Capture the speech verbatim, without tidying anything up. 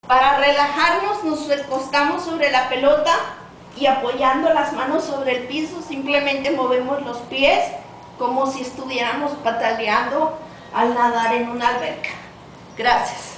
Para relajarnos nos recostamos sobre la pelota y apoyando las manos sobre el piso simplemente movemos los pies como si estuviéramos pataleando al nadar en una alberca. Gracias.